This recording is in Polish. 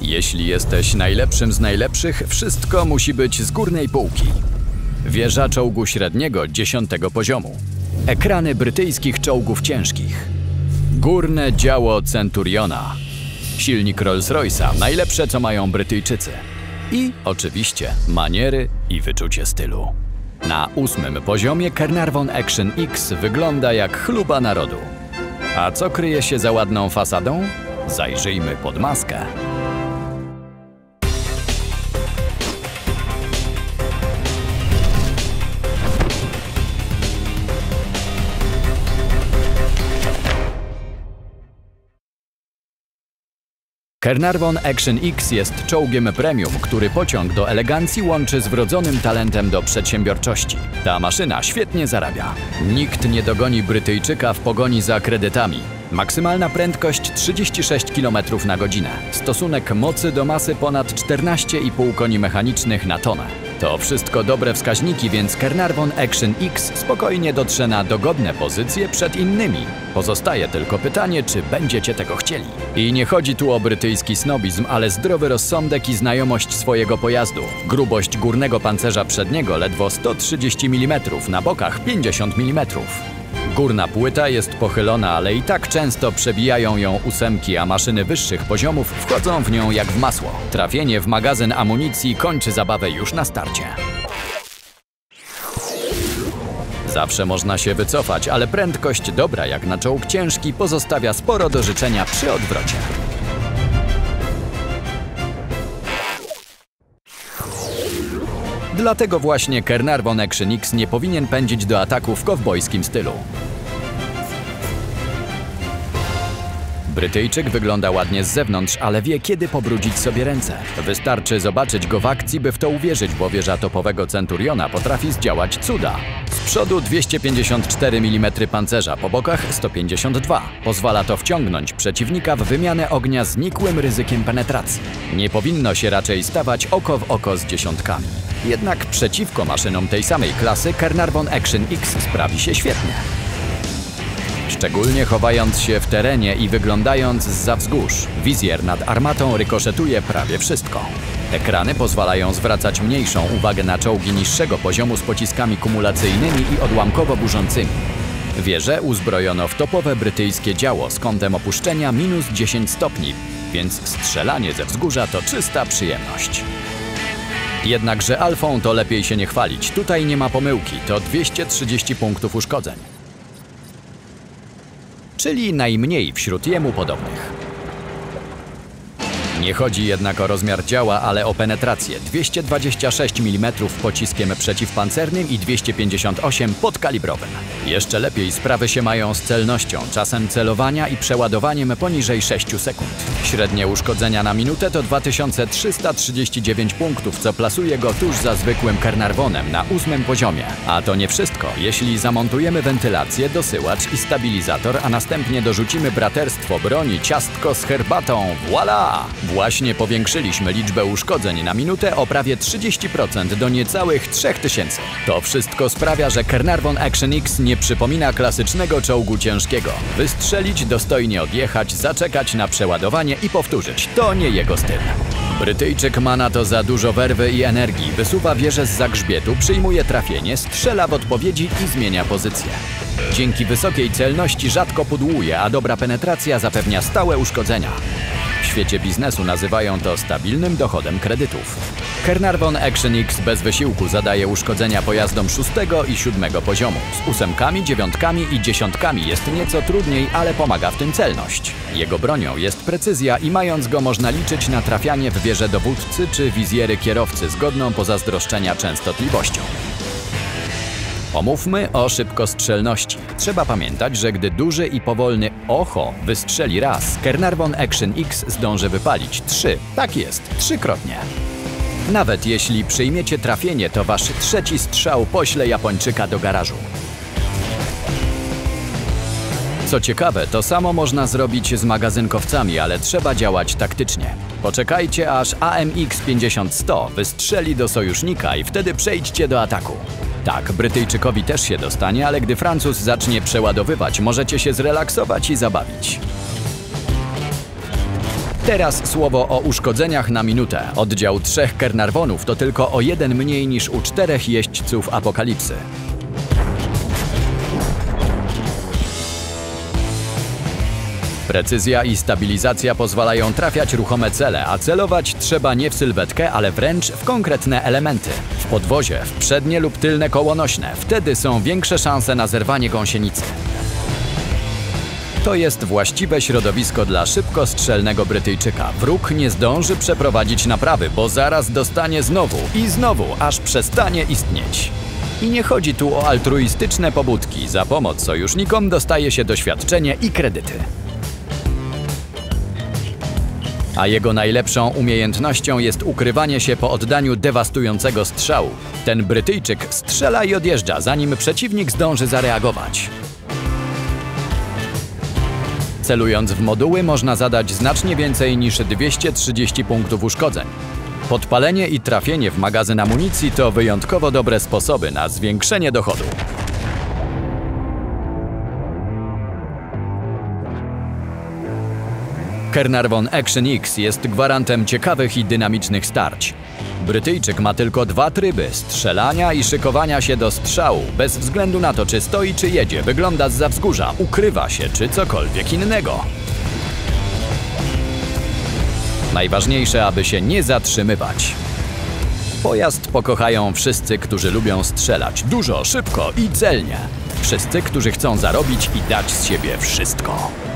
Jeśli jesteś najlepszym z najlepszych, wszystko musi być z górnej półki. Wieża czołgu średniego 10. poziomu. Ekrany brytyjskich czołgów ciężkich. Górne działo Centuriona. Silnik Rolls-Royce'a, najlepsze co mają Brytyjczycy. I oczywiście maniery i wyczucie stylu. Na 8. poziomie Caernarvon Action X wygląda jak chluba narodu. A co kryje się za ładną fasadą? Zajrzyjmy pod maskę. Caernarvon Action X jest czołgiem premium, który pociąg do elegancji łączy z wrodzonym talentem do przedsiębiorczości. Ta maszyna świetnie zarabia. Nikt nie dogoni Brytyjczyka w pogoni za kredytami. Maksymalna prędkość 36 km na godzinę. Stosunek mocy do masy ponad 14,5 koni mechanicznych na tonę. To wszystko dobre wskaźniki, więc Caernarvon Action X spokojnie dotrze na dogodne pozycje przed innymi. Pozostaje tylko pytanie, czy będziecie tego chcieli. I nie chodzi tu o brytyjski snobizm, ale zdrowy rozsądek i znajomość swojego pojazdu. Grubość górnego pancerza przedniego ledwo 130 mm, na bokach 50 mm. Górna płyta jest pochylona, ale i tak często przebijają ją ósemki, a maszyny wyższych poziomów wchodzą w nią jak w masło. Trafienie w magazyn amunicji kończy zabawę już na starcie. Zawsze można się wycofać, ale prędkość dobra jak na czołg ciężki pozostawia sporo do życzenia przy odwrocie. Dlatego właśnie Caernarvon Action X nie powinien pędzić do ataku w kowbojskim stylu. Brytyjczyk wygląda ładnie z zewnątrz, ale wie, kiedy pobrudzić sobie ręce. Wystarczy zobaczyć go w akcji, by w to uwierzyć, bo wieża topowego Centuriona potrafi zdziałać cuda. Z przodu 254 mm pancerza, po bokach 152. Pozwala to wciągnąć przeciwnika w wymianę ognia z nikłym ryzykiem penetracji. Nie powinno się raczej stawać oko w oko z dziesiątkami. Jednak przeciwko maszynom tej samej klasy Caernarvon Action X sprawi się świetnie. Szczególnie chowając się w terenie i wyglądając zza wzgórz. Wizjer nad armatą rykoszetuje prawie wszystko. Ekrany pozwalają zwracać mniejszą uwagę na czołgi niższego poziomu z pociskami kumulacyjnymi i odłamkowo burzącymi. Wieżę uzbrojono w topowe brytyjskie działo z kątem opuszczenia minus 10 stopni, więc strzelanie ze wzgórza to czysta przyjemność. Jednakże alfą to lepiej się nie chwalić. Tutaj nie ma pomyłki, to 230 punktów uszkodzeń. Czyli najmniej wśród jemu podobnych. Nie chodzi jednak o rozmiar działa, ale o penetrację. 226 mm pociskiem przeciwpancernym i 258 podkalibrowym. Jeszcze lepiej sprawy się mają z celnością, czasem celowania i przeładowaniem poniżej 6 sekund. Średnie uszkodzenia na minutę to 2339 punktów, co plasuje go tuż za zwykłym Caernarvonem na 8. poziomie. A to nie wszystko. Jeśli zamontujemy wentylację, dosyłacz i stabilizator, a następnie dorzucimy braterstwo broni, ciastko z herbatą, voilà! Właśnie powiększyliśmy liczbę uszkodzeń na minutę o prawie 30% do niecałych 3000. To wszystko sprawia, że Caernarvon Action X nie przypomina klasycznego czołgu ciężkiego. Wystrzelić, dostojnie odjechać, zaczekać na przeładowanie i powtórzyć. To nie jego styl. Brytyjczyk ma na to za dużo werwy i energii. Wysuwa wieżę zza grzbietu, przyjmuje trafienie, strzela w odpowiedzi i zmienia pozycję. Dzięki wysokiej celności rzadko pudłuje, a dobra penetracja zapewnia stałe uszkodzenia. W świecie biznesu nazywają to stabilnym dochodem kredytów. Caernarvon Action X bez wysiłku zadaje uszkodzenia pojazdom 6. i 7. poziomu. Z 8, 9 i 10 jest nieco trudniej, ale pomaga w tym celność. Jego bronią jest precyzja i mając go można liczyć na trafianie w wieżę dowódcy czy wizjery kierowcy z godną pozazdroszczenia częstotliwością. Pomówmy o szybkostrzelności. Trzeba pamiętać, że gdy duży i powolny oho wystrzeli raz, Caernarvon Action X zdąży wypalić 3. Tak jest, 3-krotnie. Nawet jeśli przyjmiecie trafienie, to wasz 3. strzał pośle Japończyka do garażu. Co ciekawe, to samo można zrobić z magazynkowcami, ale trzeba działać taktycznie. Poczekajcie, aż AMX 50-100 wystrzeli do sojusznika i wtedy przejdźcie do ataku. Tak, Brytyjczykowi też się dostanie, ale gdy Francuz zacznie przeładowywać, możecie się zrelaksować i zabawić. Teraz słowo o uszkodzeniach na minutę. Oddział 3 Caernarvonów to tylko o 1 mniej niż u 4 jeźdźców Apokalipsy. Precyzja i stabilizacja pozwalają trafiać ruchome cele, a celować trzeba nie w sylwetkę, ale wręcz w konkretne elementy. W podwozie, w przednie lub tylne koło nośne. Wtedy są większe szanse na zerwanie gąsienicy. To jest właściwe środowisko dla szybkostrzelnego Brytyjczyka. Wróg nie zdąży przeprowadzić naprawy, bo zaraz dostanie znowu i znowu, aż przestanie istnieć. I nie chodzi tu o altruistyczne pobudki. Za pomoc sojusznikom dostaje się doświadczenie i kredyty. A jego najlepszą umiejętnością jest ukrywanie się po oddaniu dewastującego strzału. Ten Brytyjczyk strzela i odjeżdża, zanim przeciwnik zdąży zareagować. Celując w moduły można zadać znacznie więcej niż 230 punktów uszkodzeń. Podpalenie i trafienie w magazyn amunicji to wyjątkowo dobre sposoby na zwiększenie dochodu. Caernarvon Action X jest gwarantem ciekawych i dynamicznych starć. Brytyjczyk ma tylko 2 tryby – strzelania i szykowania się do strzału. Bez względu na to, czy stoi, czy jedzie, wygląda zza wzgórza, ukrywa się, czy cokolwiek innego. Najważniejsze, aby się nie zatrzymywać. Pojazd pokochają wszyscy, którzy lubią strzelać dużo, szybko i celnie. Wszyscy, którzy chcą zarobić i dać z siebie wszystko.